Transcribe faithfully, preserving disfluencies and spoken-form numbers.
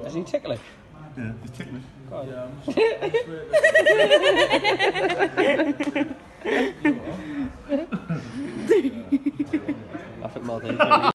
Is he ticklish? Yeah, he's ticklish. Yeah, I think more than